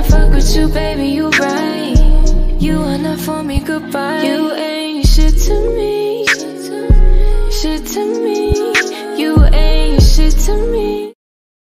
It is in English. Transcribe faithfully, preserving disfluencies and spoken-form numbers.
I fuck with you, baby, you right. You are not for me, goodbye. You ain't shit to me, shit to me. You ain't shit to me.